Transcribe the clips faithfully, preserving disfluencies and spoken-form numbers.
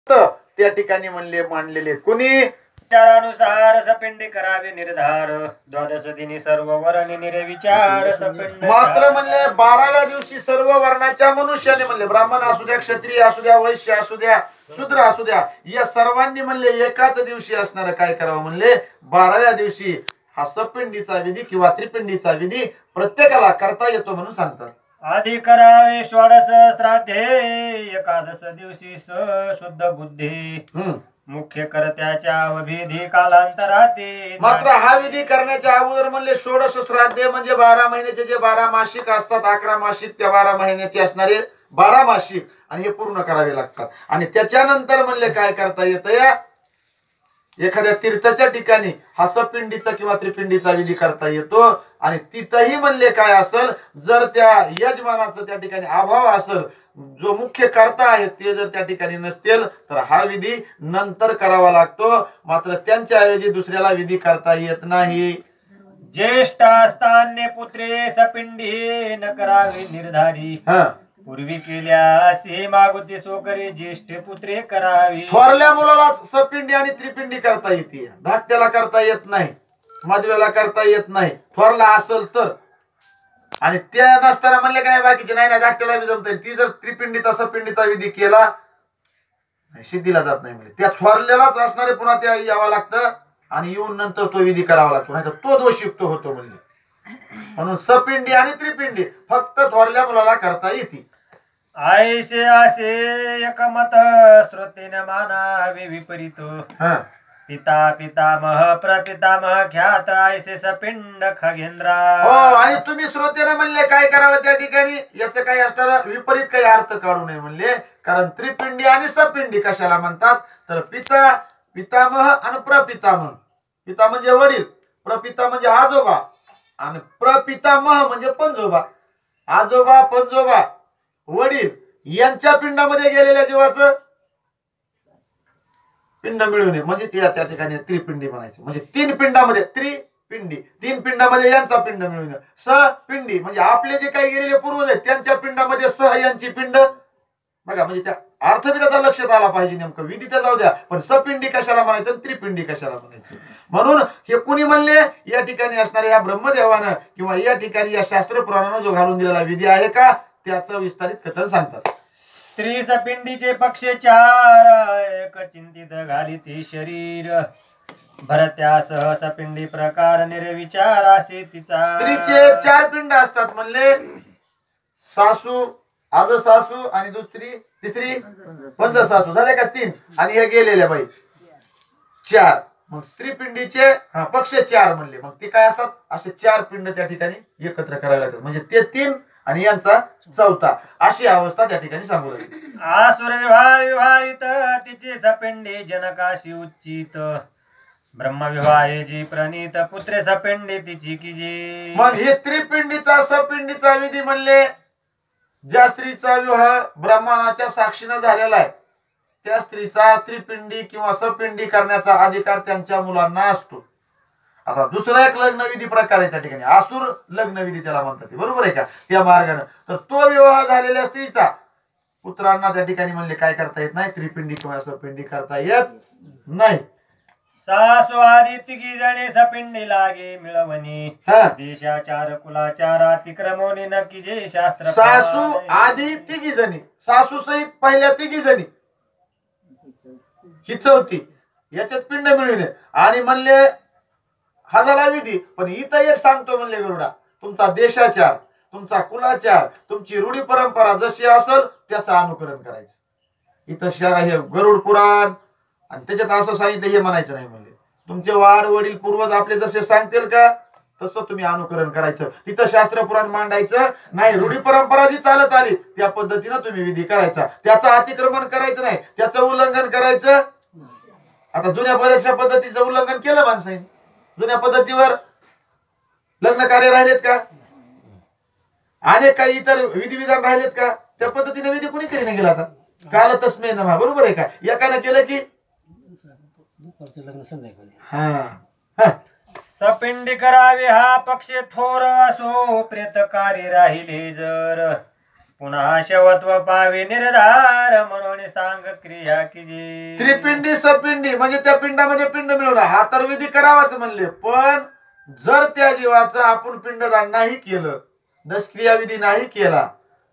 त्या ठिकाणी म्हणले मांडलेले कोणी विचारानुसार सपिंडी करावे निर्धार द्वादश दिनी सर्व वर्ण निर्विचार सपिंड मात्र म्हणले बाराव्या दिवशी सर्व वर्णाच्या मनुष्याने म्हणले ब्राह्मण असू द्या क्षत्रिय असू द्या वैश्य असू द्या शूद्र असू द्या या सर्वांनी म्हणले एकाच दिवशी असणार काय करावं म्हणले बाराव्या दिवशी हा सपिंडीचा विधी किंवा त्रिपिंडीचा विधी प्रत्येकाला करता येतो म्हणून सांगतात. आधी करावे षोडश श्राद्धे एकादश दिवशी शुद्ध बुद्धी मुख्य कर्त्याच्या अवधी कालांतराते. मात्र हा विधी करण्याच्या अगोदर म्हणले षोडश श्राद्धे म्हणजे बारा महिन्याचे जे बारा मासिक असतात अकरा मासिक त्या बारा महिन्याचे असणारे बारा मासिक आणि हे पूर्ण करावे लागतात. आणि त्याच्यानंतर म्हणले काय करता येतं या एखाद्या तीर्थाच्या ठिकाणी हा सपिंडीचा किंवा त्रिपिंडीचा विधी करता येतो. आणि तिथंही म्हणले काय असेल जर त्या यजमानाचं त्या ठिकाणी अभाव असेल जो मुख्य कर्ता आहे ते जर त्या ठिकाणी नसतील तर हा विधी नंतर करावा लागतो. मात्र त्यांच्या ऐवजी दुसऱ्याला विधी करता येत नाही. ज्येष्ठ असतान्य पुत्रे सपिंडी न करावे निर्धारी पूर्वी केल्या असे मागुती सोकरी ज्येष्ठ पुत्रे करावी. थोरल्या मुलाला सपिंडी आणि त्रिपिंडी करता येते धाकट्याला करता येत नाही मधव्याला करता येत नाही थोरला असेल तर. आणि त्या नसताना म्हणले काय बाकीचे नाही ना धाकट्याला बी जमता ती जर त्रिपिंडीचा सपिंडीचा विधी केला सिद्धीला जात नाही म्हणजे त्या थोरल्यालाच असणारे पुन्हा त्या यावं लागतं आणि येऊन नंतर तो विधी करावा लागतो नाही तर तो दोषयुक्त होतो म्हणले. म्हणून सपिंडी आणि त्रिपिंडी फक्त थोरल्या मुलाला करता येते. आयसे असे एकमत श्रोतेने मानावे विपरीत पिता पितामह प्रपितामह ख्यात आयसे सपिंड खगेंद्रा. हो आणि तुम्ही श्रोतेने म्हणले काय करावं त्या ठिकाणी याचं काही असणार विपरीत काही अर्थ काढू नये म्हणले. कारण त्रिपिंडी आणि सपिंडी कशाला म्हणतात तर पिता पितामह आणि प्रपितामह. पिता म्हणजे वडील प्रपिता म्हणजे आजोबा आणि प्रपितामह म्हणजे पंजोबा. आजोबा पंजोबा वडील यांच्या पिंडामध्ये गेलेल्या जीवाचं पिंड मिळून म्हणजे त्या त्या ठिकाणी त्रिपिंडी म्हणायचं. म्हणजे तीन पिंडामध्ये त्रिपिंडी तीन पिंडामध्ये यांचा पिंड मिळून सपिंडी म्हणजे आपले जे काही गेलेले पूर्वज आहेत त्यांच्या पिंडामध्ये सह यांची पिंड बघा. म्हणजे त्या अर्थ बी त्याचा लक्षात आला पाहिजे नेमकं विधी त्या जाऊ द्या पण सपिंडी कशाला म्हणायचं त्रिपिंडी कशाला म्हणायचं. म्हणून हे कुणी म्हणले या ठिकाणी असणाऱ्या या ब्रह्मदेवानं किंवा या ठिकाणी या शास्त्र पुराणानं जो घालून दिलेला विधी आहे का त्याचं विस्तारित कथन सांगतात. स्त्री सपिंडीचे पक्ष चार एक चिंतित घालिती शरीर भरत्या सह सपिंडी प्रकार निर्विचार असे तिचा. स्त्रीचे चार पिंड असतात म्हणले सासू आज सासू आणि दुसरी तिसरी पंच सासू झाले का तीन आणि हे गेलेल्या बाई चार. मग स्त्री पिंडीचे पक्ष चार म्हणले मग ते काय असतात असे चार पिंड त्या ठिकाणी एकत्र करावे लागतात. म्हणजे ते तीन आणि यांचा चौथा अशी अवस्था त्या ठिकाणी सांगू लागली. आसुर विवाहित तिचे सपिंडी जनकाशी उच्चित ब्रह्मविवाहे जी प्रणित पुत्रे सपिंडी तिची की जी. मग हे त्रिपिंडीचा सपिंडीचा विधी म्हणले ज्या स्त्रीचा विवाह ब्राह्मणाच्या साक्षीने झालेला आहे त्या स्त्रीचा त्रिपिंडी किंवा सपिंडी करण्याचा अधिकार त्यांच्या मुलांना असतो. आता दुसरा एक लग्न विधी प्रकार आहे त्या ठिकाणी आसुर लग्न विधी त्याला म्हणतात बरोबर आहे का त्या मार्गाने. तर तो विवाह झालेल्या स्त्रीचा पुत्रांना त्या ठिकाणी म्हणले काय करता येत नाही त्रिपिंडी किंवा सपिंडी करता येत नाही. सासू आदी तिघी जणे सपिंडी लागे मिळवणी देशाचार कुलाचार अतिक्रमोनी नक्की जे शास्त्र. सासू आधी तिघी जणी सासू सहित पहिल्या तिघी जणी ही चौथी याच्यात पिंड मिळवणे आणि म्हणले हा झाला विधी. पण इथं एक सांगतो म्हणले गरुडा तुमचा देशाचार तुमचा कुलाचार तुमची रूढी परंपरा जशी असेल त्याचं अनुकरण करायचं. इथं हे गरुड पुराण आणि त्याच्यात असं सांगितलं हे म्हणायचं नाही म्हणले तुमचे वाड वडील पूर्वज आपले जसे सांगतील का तसं तुम्ही अनुकरण करायचं. तिथं शास्त्र पुराण मांडायचं नाही. रूढी परंपरा जी चालत आली त्या पद्धतीनं तुम्ही विधी करायचा. त्याचं अतिक्रमण करायचं नाही त्याचं उल्लंघन करायचं. आता जुन्या बऱ्याचशा पद्धतीचं उल्लंघन केलं माणसाने जुन्या पद्धतीवर लग्न कार्य राहिलेत का अनेक काही इतर विधिविधान राहिलेत का त्या पद्धतीने विधी कोणी करीने गेला आता काल तस्मे नमा बरोबर आहे का एकाने केलं की सपिंडी करावे हा पक्ष थोर असो प्रेतकारी राहिले जर पुन्हा शेवत्व पावे निर्धार म्हणून सांग क्रिया की त्रिपिंडी सपिंडी म्हणजे त्या पिंडामध्ये पिंड मिळवणं हा तर विधी करावाच म्हणले, पण जर त्या जीवाचं आपण पिंडदान नाही केलं, दशक्रिया विधी नाही केला,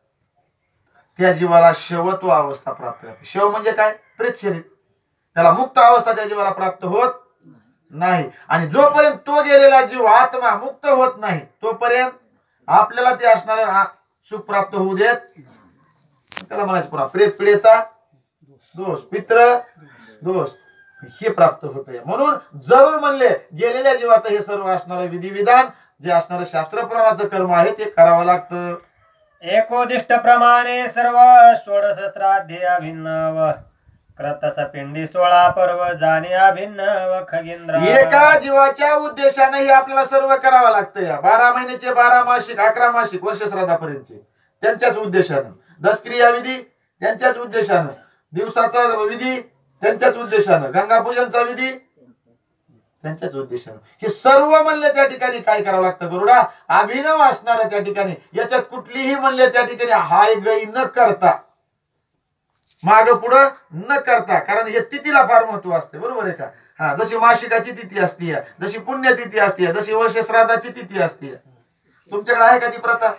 त्या जीवाला शवत्व अवस्था प्राप्त होते. शव म्हणजे काय? प्रेत शरीर. त्याला मुक्त अवस्था त्या जीवाला प्राप्त होत नाही. आणि जोपर्यंत तो गेलेला जीव आत्मा मुक्त होत नाही तोपर्यंत आपल्याला ते असणारे सुख प्राप्त होऊ देत. त्याला म्हणायचं पुन्हा प्रेत पिढेचा दोष, पित्र दोष हे प्राप्त होते. म्हणून जरूर म्हणले गेलेल्या जीवाचं हे सर्व असणारे विधिविधान जे असणारं शास्त्रप्रमाणाचं कर्म आहे ते करावं लागतं. एकोदिष्ट प्रमाणे सर्व षोडश श्राद्धे अभिन्न क्रतस पिंडी सोळा पर्व जाणे अभिन्न व खगेंद्र. एका जीवाच्या उद्देशाने हे आपल्याला सर्व करावं लागतं. या बारा महिन्याचे बारा मासिक अकरा मासिक वर्ष श्राद्धापर्यंतचे त्यांच्याच उद्देशानं, दशक्रिया विधी त्यांच्याच उद्देशानं, दिवसाचा विधी त्यांच्याच उद्देशानं, गंगापूजनचा विधी त्यांच्याच उद्देशानं, हे सर्व म्हणले त्या ठिकाणी काय करावं लागतं गरुडा? अभिनव असणार त्या ठिकाणी. याच्यात कुठलीही म्हणले त्या ठिकाणी हाय गई न करता, माग पुढं न करता, कारण हे तिथीला फार महत्व असते. बरोबर आहे का? हा, जशी मासिकाची तिथी असते, जशी पुण्यतिथी असते, जशी वर्ष श्राद्धाची तिथी असते. तुमच्याकडे आहे का ती प्रथा?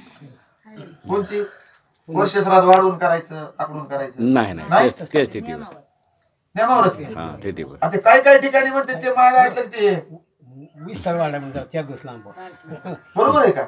कोणची? वर्ष श्राद्ध वाढवून करायचं, आकडून करायचं? नाही नाही तेच तिथीवर नेमावरच. हा तिथीवर आता काय काय ठिकाणी म्हणते ते माग असलं ते विस्तार वाढला म्हणजे चार दिवस लांब. बरोबर आहे का?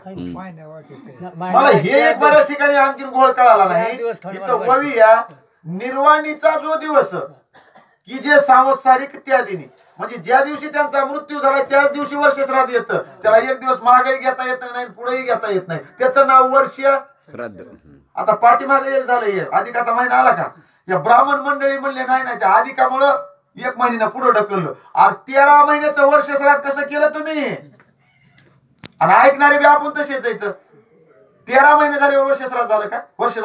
मला हे एक बऱ्याच ठिकाणी आणखी घोळ कळाला नाही. इथं ववी या निर्वाणीचा जो दिवस की जे सांवत्सारिक त्या दिनी म्हणजे ज्या दिवशी त्यांचा मृत्यू झाला त्याच दिवशी वर्ष श्राद्ध येतं. त्याला एक दिवस मागही घेता येत नाही, पुढेही घेता येत नाही. त्याचं नाव वर्ष श्राद्ध. आता पाठीमागे एक झालं, हे अधिकाचा महिना आला का? या ब्राह्मण मंडळी म्हणले नाही नाही त्या अधिकामुळं एक महिन्यानं पुढे ढकललं. अरे तेरा महिन्याचं वर्ष श्राद्ध कसं केलं तुम्ही? आणि ऐकणारे बी आपण तसेच येतं. तेरा महिने झाले वर्ष श्राद्ध झालं का? वर्ष